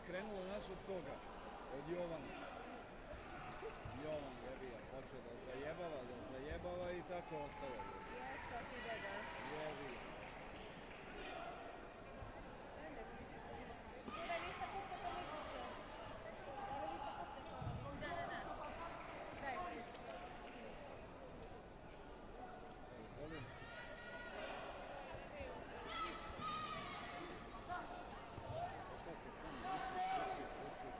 krenulo, znaš od koga? Od Jovana. Jovan jebija, počeo da zajebava i tako ostalo. Jeste, ti deda. Jebija. Da vi se kupite to listiće. Da vi se kupite to listiće. Da. Dajte. Volim. Šta se sam učiš?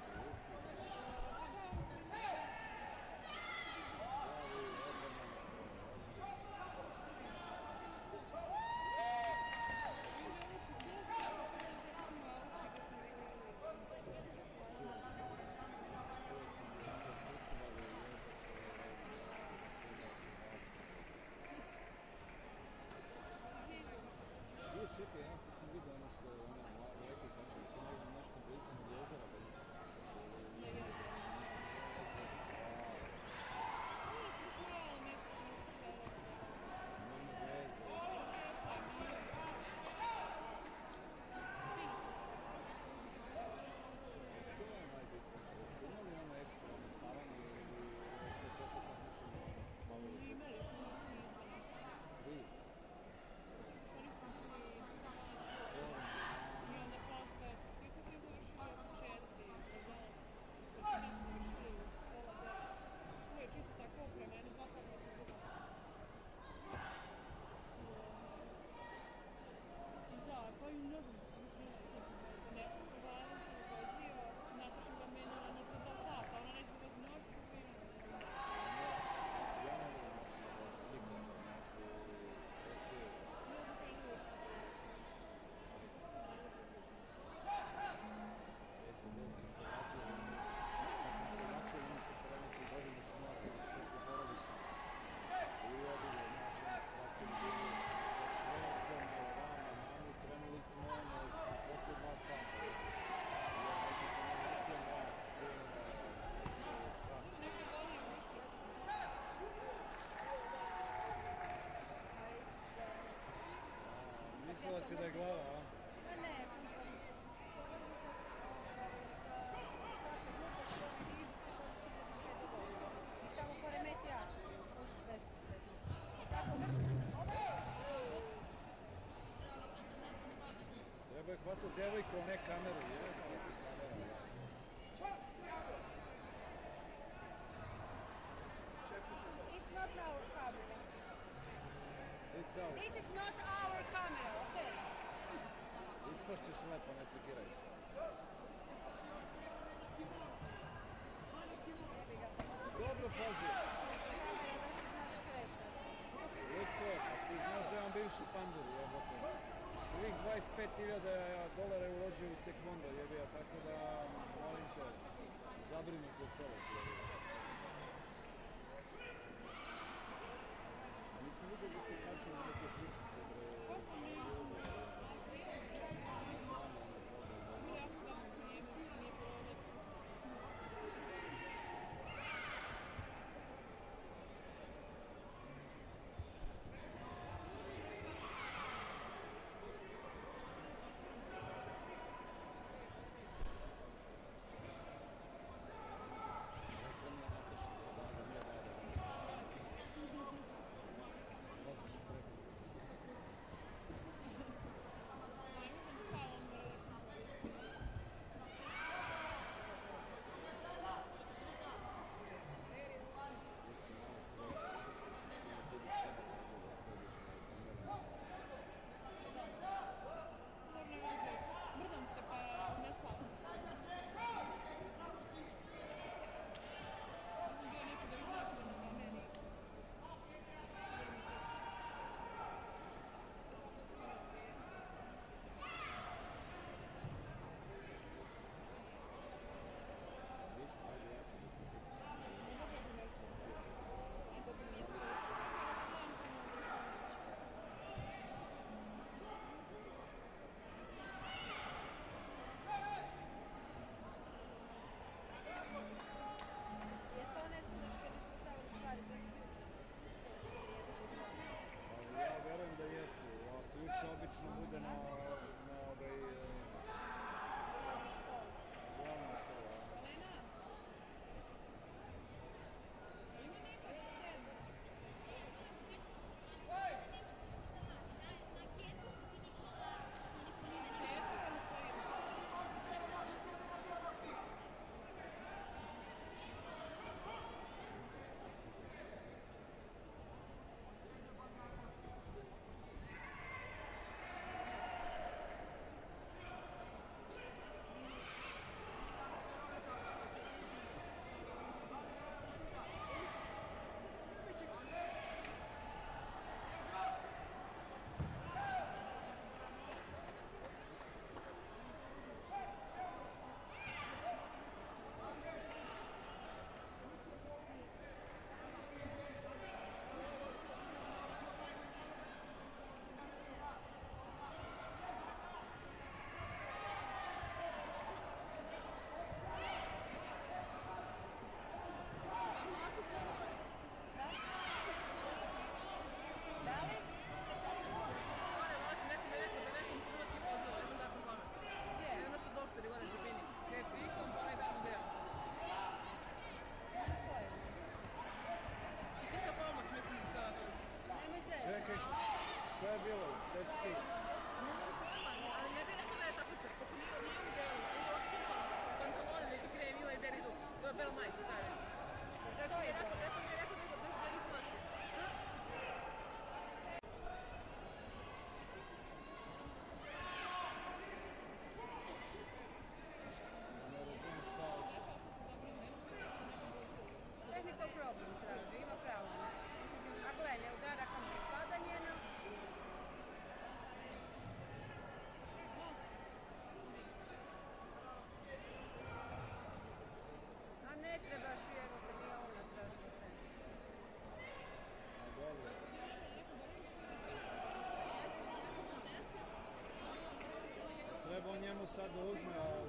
Čekaj, ja sam vidio ono što je ona leti kače, to je nešto blizu od jezera, pa nisam. Na jezera. Uvijek još malo mjesto koje se sada. Nema veze. Pa nije. Vidi smo se. To je najbitnije. Jeste imali ono ekstra spavanje ili sve to se takmičenje malo? Imali smo nasticanje. Tri? I onda posle, i kad se završili oko 4, kad se završili u pola 9, uvijek čisto tako oprema, 2 sata smo uzeli. I da, pa i ne znam, još nema što sam neko što Vladan sam vozio, Nataša ga menjala njih za 2 sata, ona neće vozi noću i... Ja ne volim noću da vozi, nikada, znači, okej. Ne znam kaj ljudi što se noću. Desno se vraćali, kad smo se vraćali, mi se prveniti godinu smo morali šešli porodično. I odili od našem svakom dinu, švecom, rano, mami, krenuli smo posle 2 sata. Neke volio više. Mislila si da je glava, a? Pa ne, i samo poremeti akciju, možeš bespotrebno. I tako Treba je hvatati devojku, a ne kameru, je? It's not our camera. It's out. This is not our camera, okay? Ispašćeš lepo, ne sekiraj se. Dobro, pazi. Kamera da se znaš kretati. Lutko, a ti znaš da je on bivši pandur, jebote. Svih $25,000 je uložio u tekvondo, jebija, tako da, molim te, zabrinut je čovjek, jebija. A nisam vidio da ste kačili neke sličice, bre. Kako nisam? Ja sam bilo jako dobro vrijeme, što nije bilo. Zato mi je rekao da izbaci. Ne razumijem šta hoće. Našao sam se zapravo neku dozvolu. Technical problem traži, ima pravo. A gle, ne udara kam pripada njena. A ne trebaš, evo te nije ona tražila te. A dobro. Treba on njemu sad da uzme